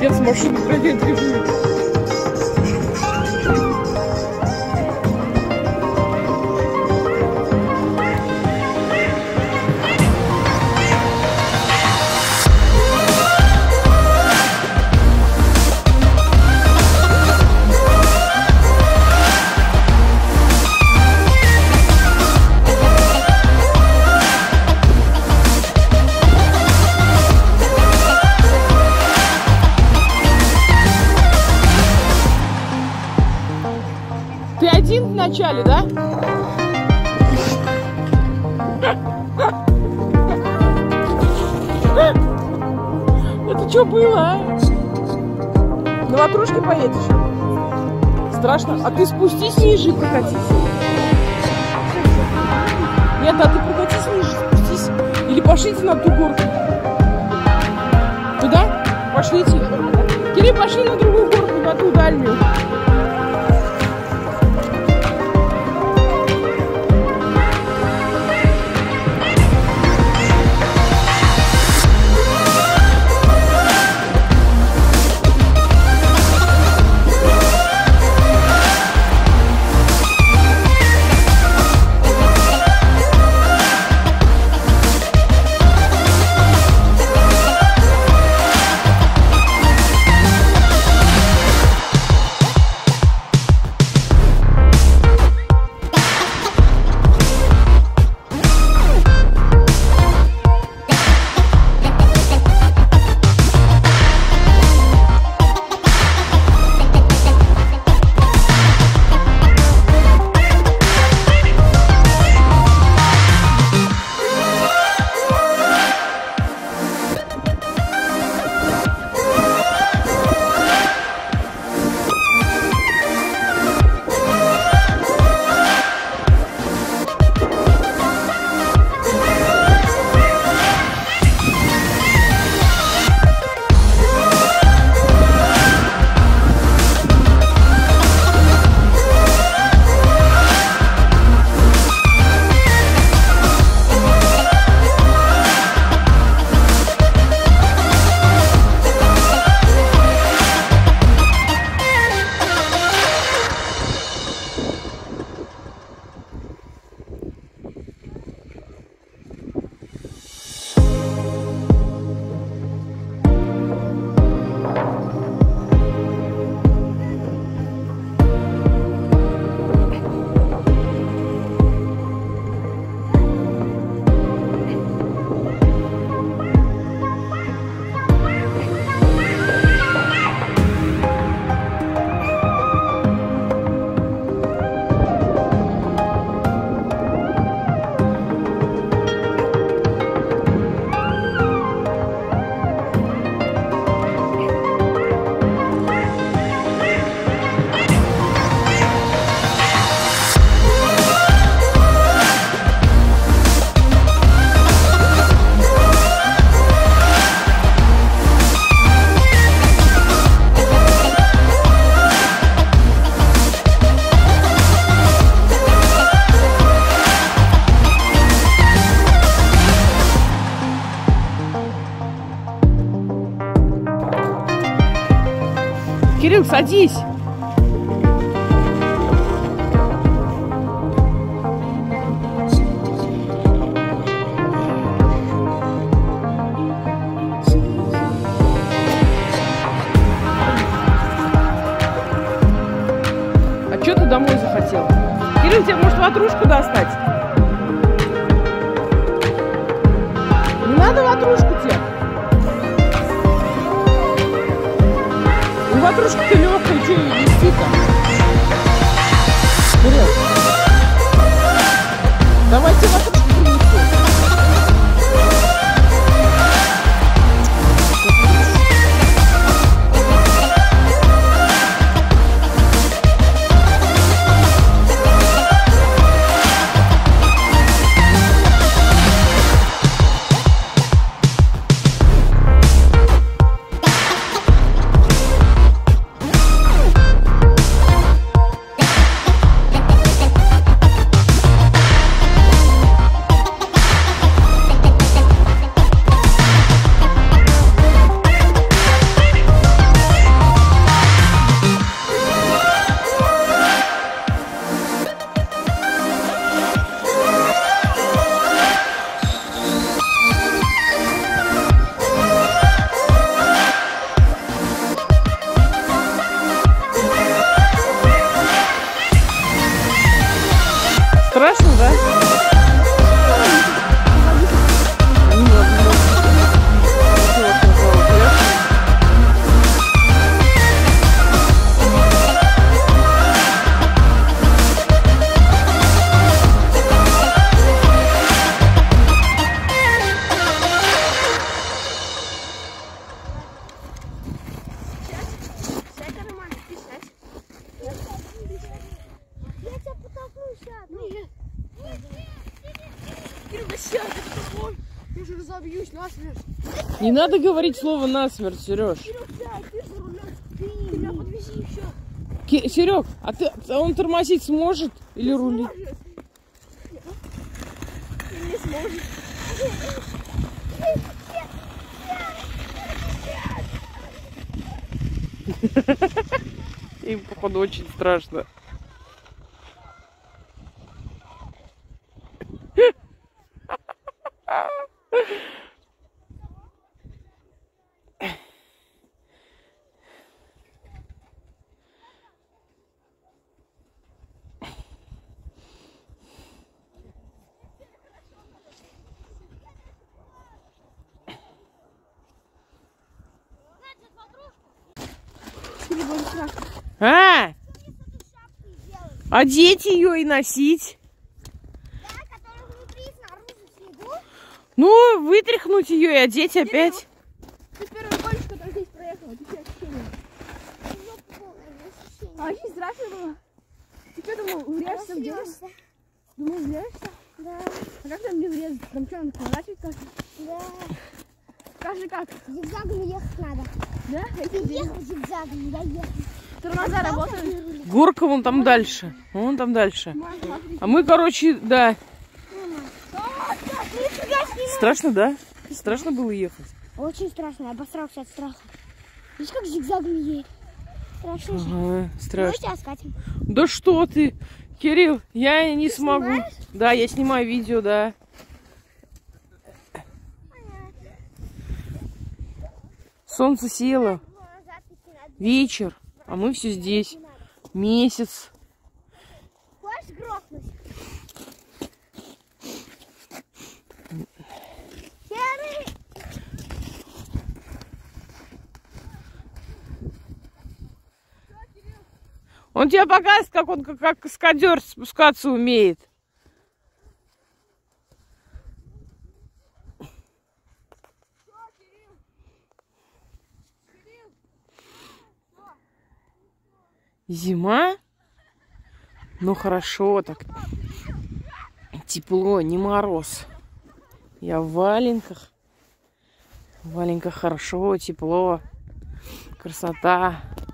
Отец машину проветривает. Ты один в начале, да? Это что было, а? На ватрушке поедешь? Страшно? А ты спустись ниже и прокатись. Нет, а ты прокатись ниже, спустись. Или пошлите на ту горку. Туда? Пошлите. Кирилл, пошли на другую горку, на ту дальнюю. Кирилл, садись. А что ты домой захотел? Кирилл, тебе может ватрушку достать? Не надо ватрушку тебе. Ватрушка-то легкая, что ее нести-то? Кирилл, давайте ватрушку принесу. да? Я же разобьюсь насмерть. Не надо говорить слово насмерть, Сереж. Ты меня подвези еще. Серег, а он тормозить сможет или рулить? Не сможет. Им, походу, очень страшно. А! Одеть ее и носить. Ну, вытряхнуть ее и одеть опять. Ты первый гонщик, который здесь проехал. А очень страшно было. Ты что думал, врежешься в дерево? Думал, врежешься? Да. А как там не врезать? Там что, надо поворачивать как-то? Да. Скажи как? Зигзагами ехать надо. Да? Ты ехал зигзагами, я ехал. Тормоза работают. Горка вон там дальше. Вон там дальше. А мы, короче, да. Страшно, да? Страшно было ехать. Очень страшно, я обосрался от страха. Видишь, как зигзагами едет? Страшно же. Ага, страшно. Давайте скатим. Да что ты, Кирилл, я не смогу. снимаешь? Да, я снимаю видео, да. Солнце село. Вечер, а мы все здесь. Месяц. Хочешь грохнуть? Серый! Он тебе покажет, как он как каскадер спускаться умеет. Зима? Ну хорошо так. Тепло, не мороз. Я в валенках. В валенках хорошо, тепло. Красота.